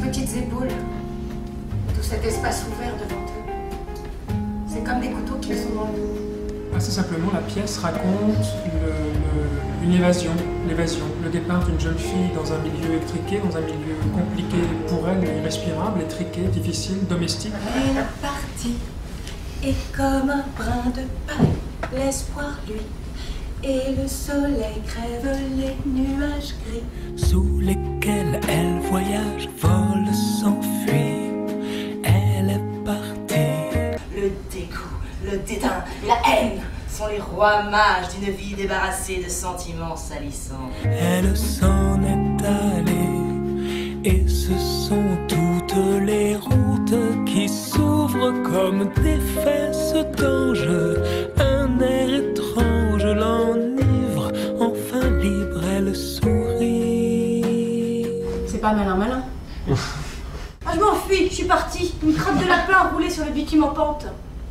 petites épaules, tout cet espace ouvert devant eux. C'est comme des couteaux qui sont dans le dos. Assez simplement, la pièce raconte une évasion, l'évasion, le départ d'une jeune fille dans un milieu étriqué, dans un milieu compliqué pour elle, irrespirable, étriqué, difficile, domestique. Elle est partie, et comme un brin de paille, l'espoir lui, et le soleil crève les nuages gris. Sous lesquels elle voyage, vole, s'enfuit, elle est partie. Le dégoût, le dédain, la haine sont les rois mages d'une vie débarrassée de sentiments salissants. Elle s'en est allée, et ce sont toutes les routes qui s'ouvrent comme des fesses d'ange. Un air étrange l'enivre, enfin libre elle sourit. C'est pas malin. Ah, je m'enfuis, je suis partie. Une crotte de lapin roulée sur le bitume en pente.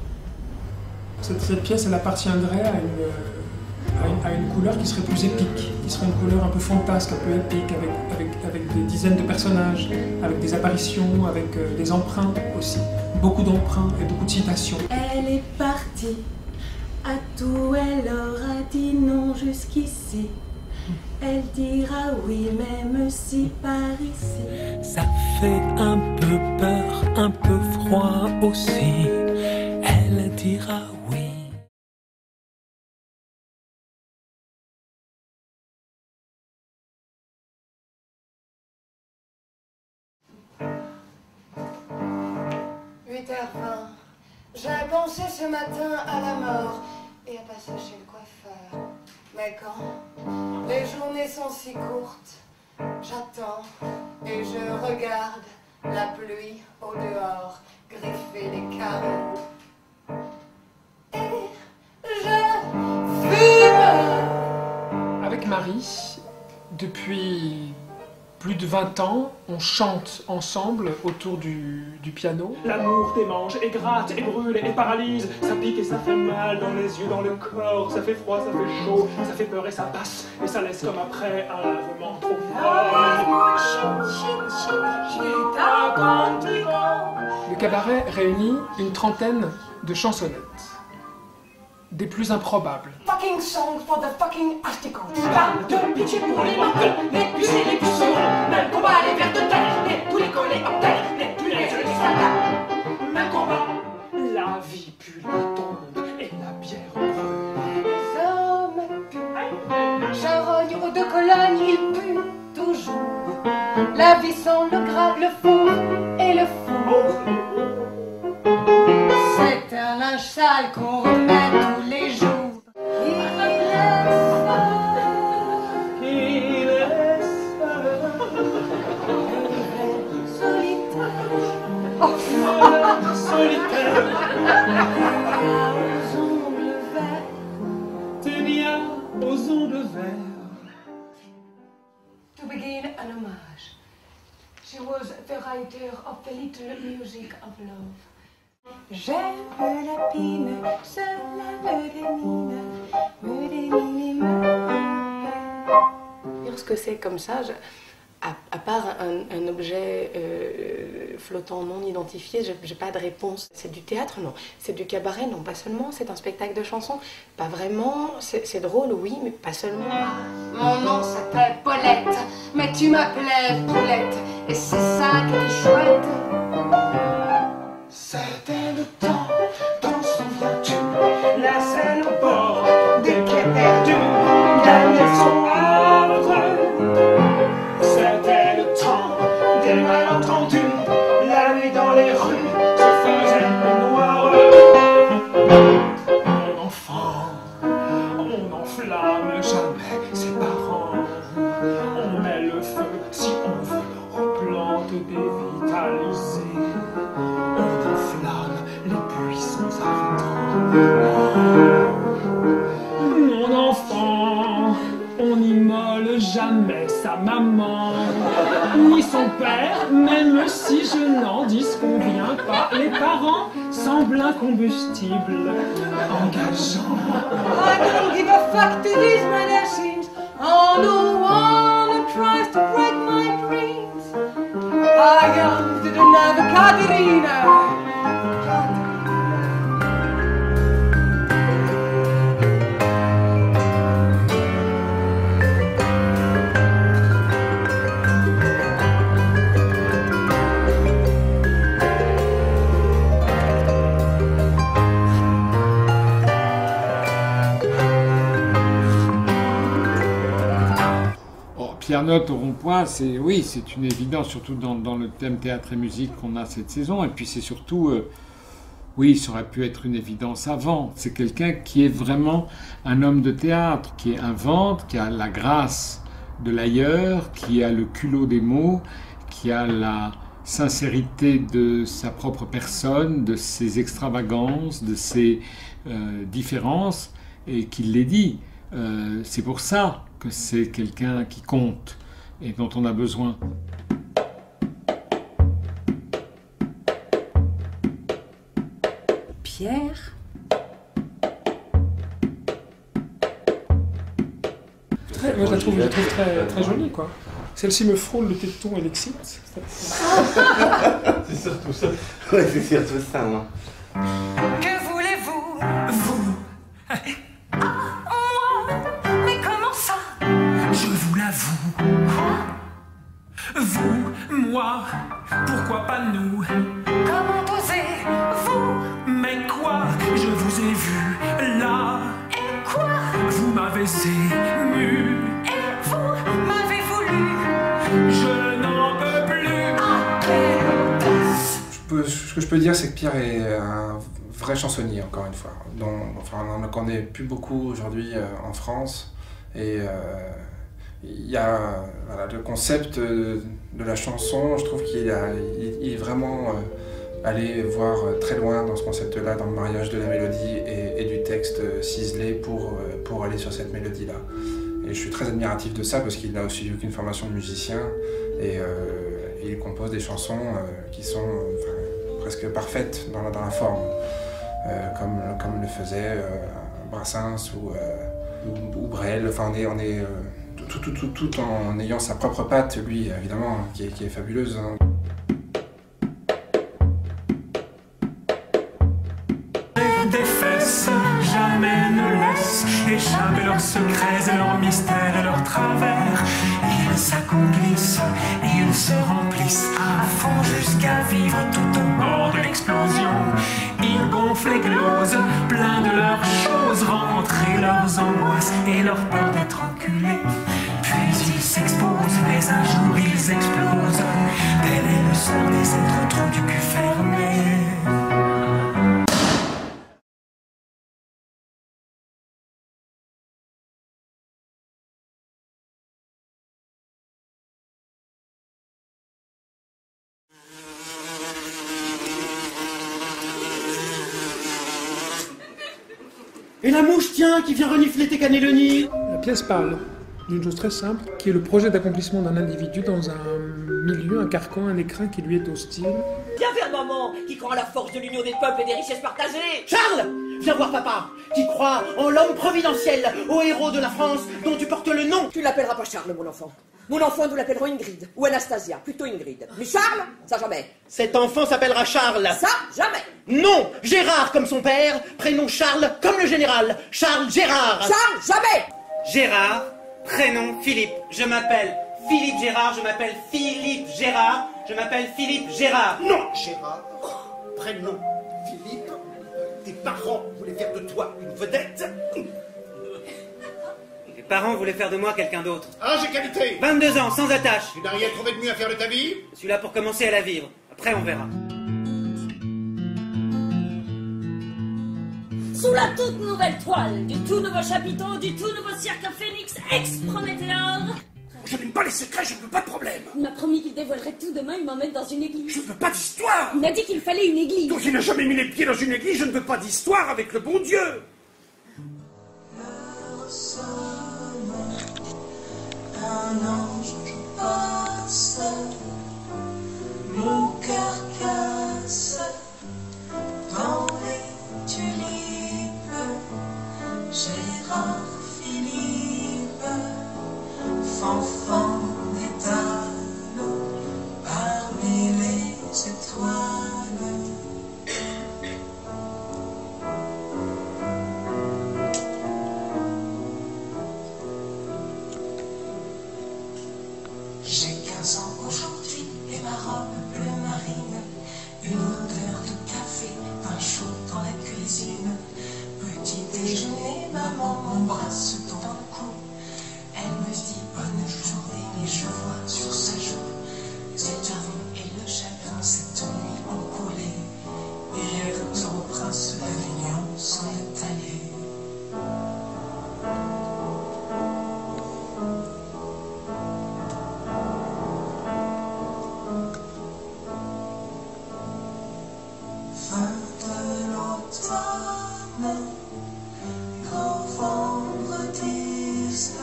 Cette pièce, elle appartiendrait à une couleur qui serait plus épique, qui serait une couleur un peu fantasque, un peu épique, avec des dizaines de personnages, avec des apparitions, avec des emprunts aussi. Beaucoup d'emprunts et beaucoup de citations. Elle est partie, à tout elle aura dit non jusqu'ici. Elle dira oui, même si par ici. Ça fait un peu peur, un peu froid aussi. Elle dira oui. J'ai pensé ce matin à la mort et à passer chez le coiffeur. Mais quand les journées sont si courtes, j'attends et je regarde la pluie au dehors griffer les carreaux. Et je fume. Avec Marie, depuis plus de 20 ans, on chante ensemble autour du piano. L'amour démange et gratte et brûle et paralyse. Ça pique et ça fait mal dans les yeux, dans le corps. Ça fait froid, ça fait chaud, ça fait peur et ça passe. Et ça laisse comme après un lavement trop froid. Le cabaret réunit une trentaine de chansonnettes. Des plus improbables. Fucking song for the fucking article. Parle de pitié pour les mortels, les pucés, les puceaux. Même combat, les vers de terre, les tous les collés en terre, les punaises, les satanes. Même combat. La vie pue la tombe et la bière brûle. Les hommes puent, charogne aux deux colonnes, ils puent toujours. La vie sans le gras, le four et le four. C'est un linge sale qu'on remet tous les jours. Il est Solitaire. solitaire. Aux ongles verts. Ténia aux ongles verts. To begin an homage. She was the writer of the little music of love. J'aime la pine, cela me démine, Lorsque c'est comme ça, à part un objet flottant non identifié, j'ai pas de réponse. C'est du théâtre, non. C'est du cabaret, non. Pas seulement. C'est un spectacle de chansons, pas vraiment. C'est drôle, oui, mais pas seulement. Mon nom s'appelle Paulette, mais tu m'appelais Paulette, et c'est ça qui est chouette. C'était le temps, t'en souviens-tu? La scène au bord des quais perdus, la maison âpre. C'était le temps des malentendus, la nuit dans les rues se faisait noire. Mon enfant, on n'enflamme jamais ses parents. On met le feu si on veut aux plantes dévitalisées. On enflamme les puissants ardents. Mon enfant, on n'immole jamais sa maman, ni son père, même si je n'en disconviens pas. Les parents semblent un combustible engageant. I don't give a fuck to these medicines. Oh, no one tries to break my dreams. Hagen de Neve Caterina. Pierre Note au rond-point, c'est oui, c'est une évidence, surtout dans le thème théâtre et musique qu'on a cette saison. Et puis c'est surtout, oui, ça aurait pu être une évidence avant. C'est quelqu'un qui est vraiment un homme de théâtre, qui invente, qui a la grâce de l'ailleurs, qui a le culot des mots, qui a la sincérité de sa propre personne, de ses extravagances, de ses différences, et qui les dit. C'est pour ça que c'est quelqu'un qui compte et dont on a besoin. Pierre. Moi je la trouve très jolie, quoi. Celle-ci me frôle le téton et l'excite. C'est surtout ça. Ouais, c'est surtout ça, moi. Que voulez-vous, vous? Je vous l'avoue. Quoi? Vous, moi, pourquoi pas nous? Comment osez-vous? Mais quoi? Je vous ai vu là. Et quoi? Vous m'avez ému. Et vous m'avez voulu. Je n'en peux plus. Ce que je peux dire, c'est que Pierre est un vrai chansonnier, encore une fois. On n'en connaît plus beaucoup aujourd'hui en France. Et il y a le concept de la chanson, je trouve qu'il est vraiment allé voir très loin dans ce concept-là, dans le mariage de la mélodie et du texte ciselé pour aller sur cette mélodie-là. Et je suis très admiratif de ça parce qu'il n'a aussi aucune formation de musicien et il compose des chansons qui sont presque parfaites dans la forme, comme le faisait Brassens ou Brel. Enfin, on est tout en ayant sa propre patte, lui, évidemment, qui est fabuleuse. Des fesses, jamais ne laisse échapper leurs secrets et leurs mystères et leurs travers. Ils s'accomplissent, ils se remplissent à fond jusqu'à vivre tout au bord de l'explosion. Ils gonflent, éclosent, plein de leurs choses, rentrent et leurs angoisses et leur peur d'être enculés. Puis ils s'exposent, mais un jour ils explosent. Tel est le sort des êtres trop du cul fermé. Et la mouche, tiens, qui vient renifler tes cannelloni. La pièce parle d'une chose très simple, qui est le projet d'accomplissement d'un individu dans un milieu, un carcan, un écrin qui lui est hostile. Viens vers maman, qui croit en la force de l'union des peuples et des richesses partagées. Charles, viens voir papa, qui croit en l'homme providentiel, au héros de la France dont tu portes le nom. Tu l'appelleras pas Charles, mon enfant. Mon enfant, nous l'appellerons Ingrid, ou Anastasia, plutôt Ingrid. Mais Charles, ça jamais. Cet enfant s'appellera Charles. Ça, jamais. Non, Gérard comme son père, prénom Charles comme le général. Charles Gérard. Charles, jamais. Gérard, prénom Philippe. Je m'appelle Philippe Gérard, je m'appelle Philippe Gérard, je m'appelle Philippe Gérard. Non, Gérard, prénom Philippe. Tes parents voulaient faire de toi une vedette. Tes parents voulaient faire de moi quelqu'un d'autre. Ah, j'ai qualité. 22 ans, sans attache. Tu n'as rien trouvé de mieux à faire de ta vie? Je suis là pour commencer à la vivre. Après, on verra. Sous la toute nouvelle toile, du tout nouveau chapiteau, du tout nouveau cirque Phoenix ex-Prométhéor. Je n'aime pas les secrets, je ne veux pas de problème. Il m'a promis qu'il dévoilerait tout demain, il m'emmène dans une église. Je ne veux pas d'histoire. Il m'a dit qu'il fallait une église. Donc il n'a jamais mis les pieds dans une église, je ne veux pas d'histoire avec le bon Dieu. Un ange passe, mon cœur casse dans les tulipes. Gérard Philippe, fanfan d'étale parmi petit déjeuner, maman m'embrasse dans le cou. Elle me dit bonne journée et je vois sur sa joue cette heure et le chagrin cette nuit ont coulé. Hier, le prince d'Avignon s'en est allé. Fin de l'automne, novembre 19,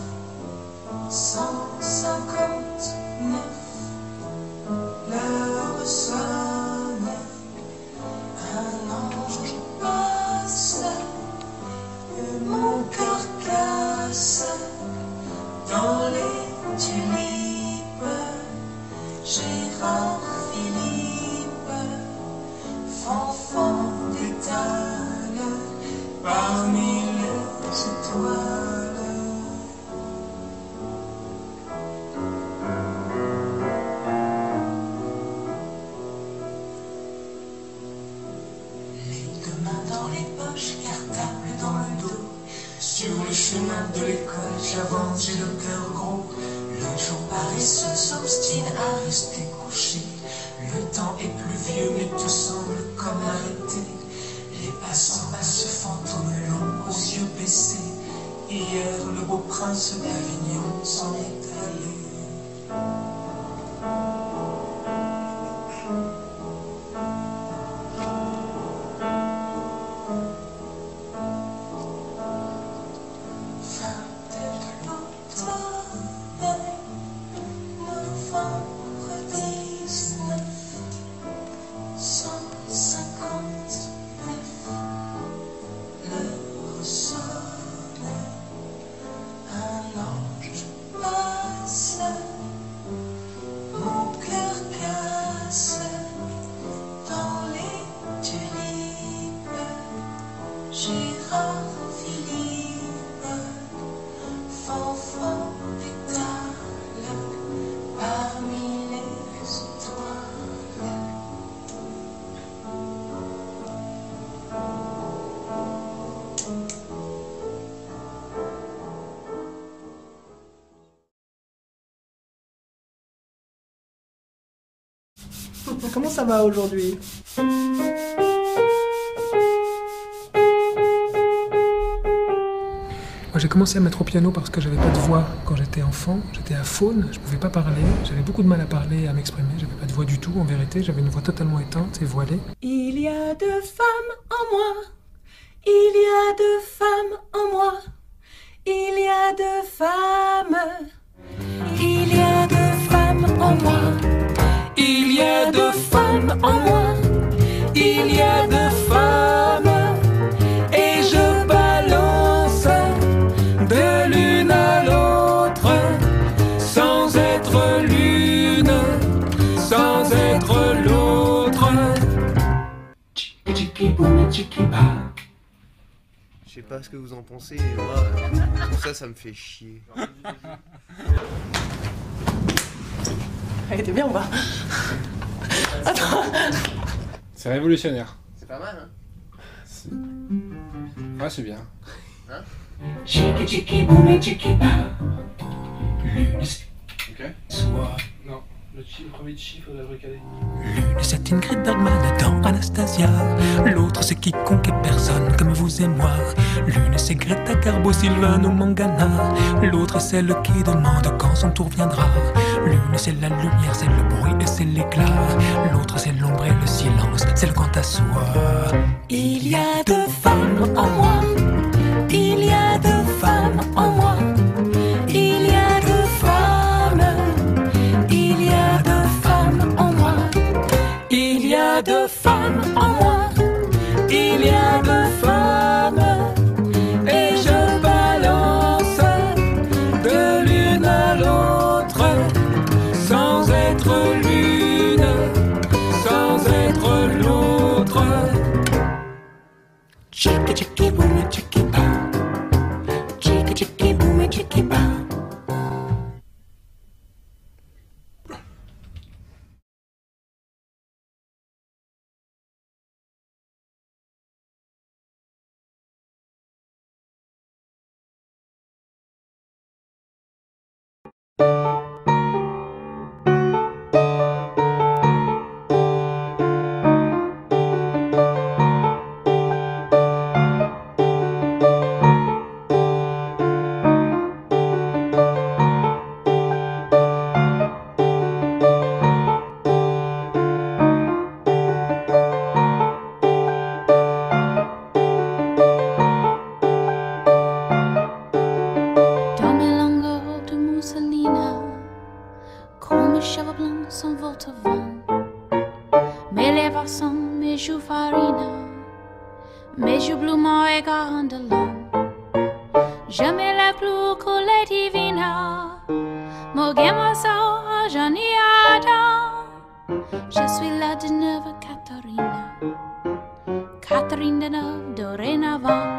159, l'heure sonne, un ange passe, mon cœur casse, dans les tulipes, Gérard Philippe, fanfan d'étale, parmi les étoiles. Les deux mains dans les poches, cartable dans le dos. Sur le chemin de l'école, j'avance, j'ai le cœur gros. Le jour paresseux s'obstine à rester couché. Le temps est pluvieux, mais tout semble comme arrêté. Les passants passent fantômes longs aux yeux baissés. Hier, le beau prince d'Avignon s'en est allé. Fin de l'automne, novembre 19, 159, l'heure sonne, un ange passe, mon cœur casse, dans les tulipes, Gérard Philippe, fanfan d'étale, parmi les étoiles. Comment ça va aujourd'hui? Moi j'ai commencé à mettre au piano parce que j'avais pas de voix quand j'étais enfant, j'étais aphone, je pouvais pas parler, j'avais beaucoup de mal à parler, à m'exprimer, j'avais pas de voix du tout en vérité, j'avais une voix totalement éteinte et voilée. Il y a deux femmes en moi, il y a deux femmes en moi, il y a deux femmes, il y a deux femmes en moi, il y a deux femmes en moi, il y a deux femmes, et je balance de l'une à l'autre, sans être l'une, sans être l'autre. Je sais pas ce que vous en pensez, mais moi, tout ça, ça me fait chier. Elle était bien ou pas? Attends. C'est révolutionnaire. C'est pas mal, hein? Ouais, c'est bien. Hein? Chiki chiki boum chiki ba. Ok. Soit. Non, le premier chiffre de la vraie cadet. L'une c'est Ingrid Bergman dans Anastasia. L'autre c'est quiconque et personne comme vous et moi. L'une c'est Greta Garbo, Sylvain ou Mangana. L'autre est celle qui demande quand son tour viendra. L'une c'est la lumière, c'est le bruit et c'est l'éclat. L'autre c'est l'ombre et le silence, c'est le quant à soi. Il y a deux femmes en moi, il y a deux femmes en moi, il y a deux femmes, il y a deux femmes en moi, il y a deux femmes en moi, il y a deux femmes, et je balance de l'une à l'autre, sans être l'une, sans être l'autre. Chiki chiki boum chiki ba. Chiki chiki boum chiki ba. plumo e gondolon. Je me lève plus que les divina. Mogemo so janiada. Je suis la de Neuve Catherine. Catherine de Neuve dorénavant.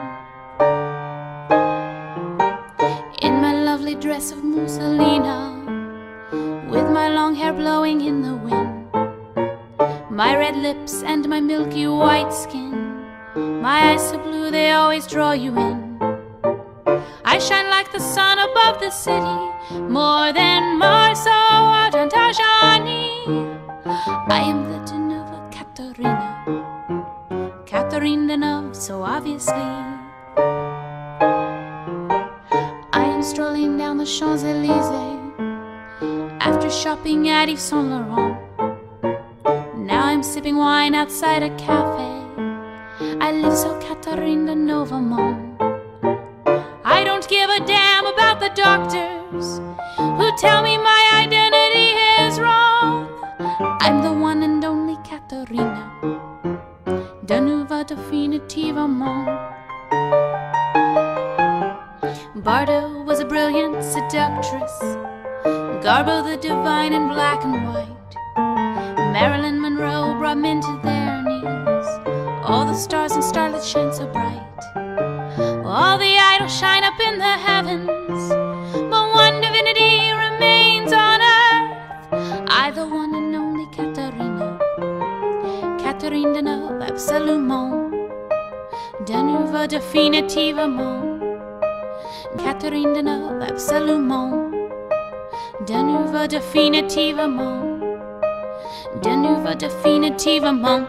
In my lovely dress of mousselina, with my long hair blowing in the wind, my red lips and my milky white skin, my eyes so blue they always draw you in. I shine like the sun above the city, more than Mars or Tantajani. I am the de Neuve Catherine, Catherine Deneuve, so obviously. I am strolling down the Champs-Élysées after shopping at Yves Saint Laurent. Now I'm sipping wine outside a cafe. I live so Catherine Deneuve. I don't give a damn about the doctors who tell me my identity is wrong. I'm the one and only Catherine Deneuve definitivement. Bardo was a brilliant seductress, Garbo the divine in black and white. Marilyn Monroe brought men to their knees. All the stars and starlets shine so bright. All the idols shine up in the heavens, but one divinity remains on earth. I, the one and only Catherine, Catherine Deneuve, absolument. Deneuve definitivement. Catherine Deneuve, absolument. Deneuve definitivement. Deneuve definitivement.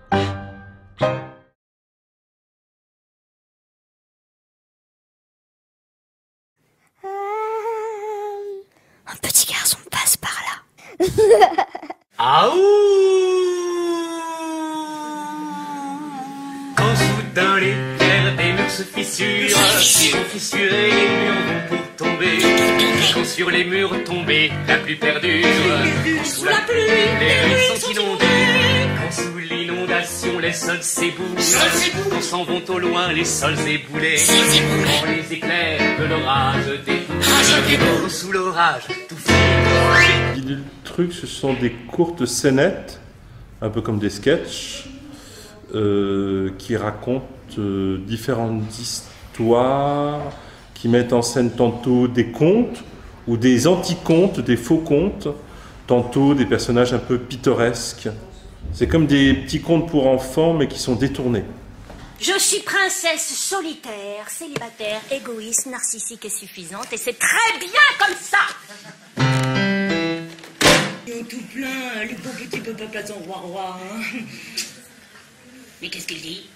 Un petit garçon passe par là. Aouh! Quand soudain les pierres des murs se fissurent, ils vont fissurer, les murs vont pour tomber. Quand sur les murs tombés, la pluie perdure, sous la pluie, les rues sont inondées. Quand sous l'inondation, les sols s'éboulent, quand s'en vont au loin les sols éboulés. Quand les éclairs de l'orage déboulent, sous l'orage, tout finit. Le truc, ce sont des courtes scénettes, un peu comme des sketchs, qui racontent différentes histoires, qui mettent en scène tantôt des contes ou des anti-contes, des faux contes, tantôt des personnages un peu pittoresques. C'est comme des petits contes pour enfants, mais qui sont détournés. Je suis princesse solitaire, célibataire, égoïste, narcissique et suffisante, et c'est très bien comme ça. Tout plein, le beau petit peuple à son roi. Mais qu'est-ce qu'il dit?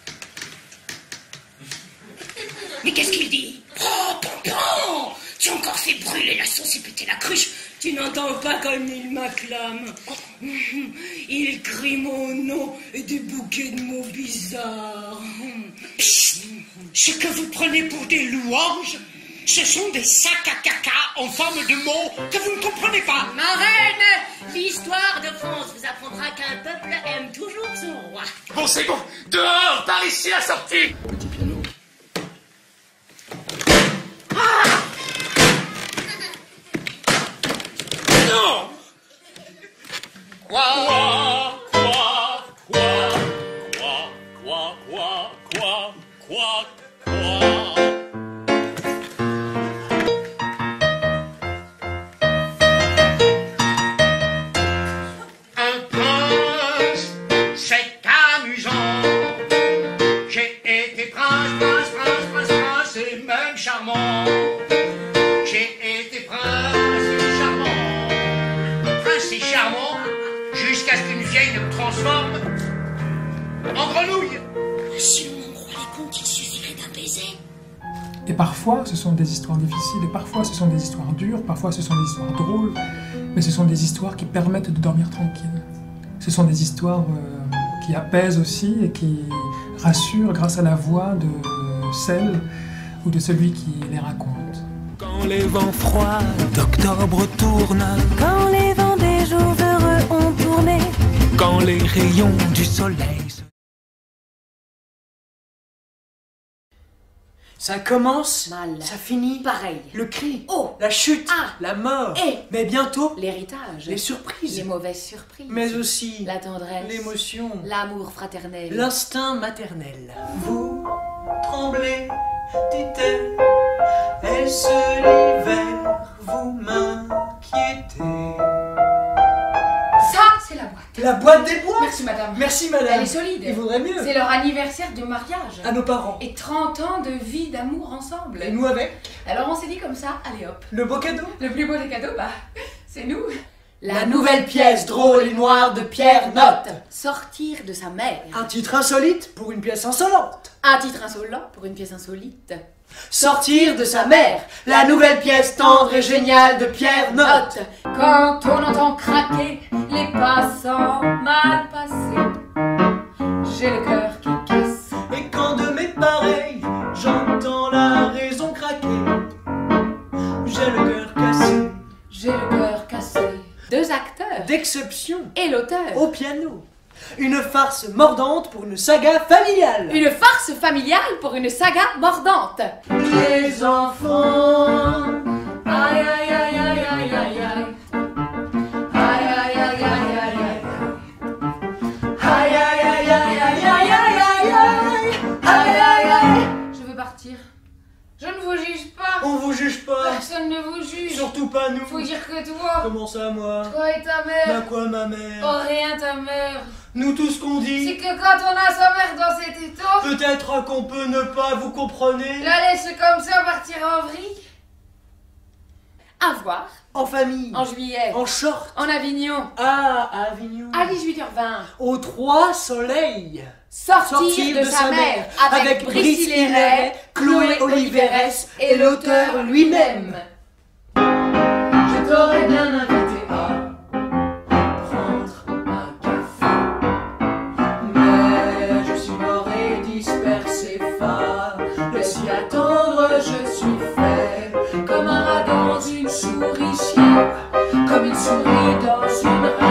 Mais qu'est-ce qu'il dit? Oh, tonton! Tu as encore fait brûler la sauce et péter la cruche. Tu n'entends pas comme il m'acclame. Il crie mon nom et des bouquets de mots bizarres. Psst! Ce que vous prenez pour des louanges, ce sont des sacs à caca en forme de mots que vous ne comprenez pas. Ma reine, l'histoire de France vous apprendra qu'un peuple aime toujours son roi. Bon, c'est bon. Dehors, par ici, la sortie. Petit piano. Non. Quoi? Un prince, c'est amusant. J'ai été prince et même charmant. J'ai été prince et charmant. Prince et charmant, jusqu'à ce qu'une vieille ne me transforme en grenouille. Si l'on en croit les contes, il suffirait d'un baiser. Et parfois, ce sont des histoires difficiles, et parfois, ce sont des histoires dures, parfois, ce sont des histoires drôles, mais ce sont des histoires qui permettent de dormir tranquille. Ce sont des histoires qui apaisent aussi et qui rassurent grâce à la voix de celle ou de celui qui les raconte. Quand les vents froids d'octobre tournent, Quand les vents des jours heureux ont tourné, quand les rayons du soleil Ça commence, mal, ça finit, pareil. Le cri, oh, la chute, la mort, et mais bientôt l'héritage, les surprises, les mauvaises surprises, mais aussi la tendresse, l'émotion, l'amour fraternel, l'instinct maternel. Vous tremblez, dit-elle, est-ce l'hiver, vous m'inquiétez. Ça, c'est la boîte. La boîte des bois. Merci madame. Merci madame. Elle est solide. Il vaudrait mieux. C'est leur anniversaire de mariage. À nos parents. Et 30 ans de vie d'amour ensemble. Et nous avec. Alors on s'est dit comme ça, allez hop. Le beau cadeau. Le plus beau des cadeaux, bah, c'est nous. La nouvelle pièce drôle et noire de Pierre Note. Sortir de sa mère. Un titre insolite pour une pièce insolente. Un titre insolent pour une pièce insolite. Sortir de sa mère, la nouvelle pièce tendre et géniale de Pierre Note. Quand on entend craquer les passants mal passés, j'ai le cœur qui casse. Et quand de mes pareils, j'entends la raison craquer, j'ai le cœur cassé. J'ai le cœur cassé. Deux acteurs d'exception et l'auteur au piano. Une farce mordante pour une saga familiale. Une farce familiale pour une saga mordante. Les enfants, aïe aïe aïe aïe aïe aïe aïe. Aïe aïe aïe aïe aïe aïe. Aïe aïe aïe aïe aïe aïe aïe aïe. Aïe aïe aïe. Je veux partir. Je ne vous juge pas. On vous juge pas. Personne ne vous juge. Surtout pas nous. Faut dire que toi. Comment ça, moi? Toi et ta mère. Bah quoi, ma mère? Oh, rien, ta mère. Nous, tout ce qu'on dit. C'est que quand on a sa mère dans cet étau. Peut-être qu'on peut ne pas, vous comprenez? La laisse comme ça partir en vrille. À voir. En famille. En juillet. En short. En Avignon. Ah, Avignon. À 18h20. Aux Trois Soleils. Sortir de sa mère avec Brice Léret, Chloé Oliveres et l'auteur lui-même. Je t'aurais bien invité à prendre un café, mais je suis mort et dispersé phare. Laisse y attendre, je suis fait comme un rat dans une souricière, comme une souris dans une rate.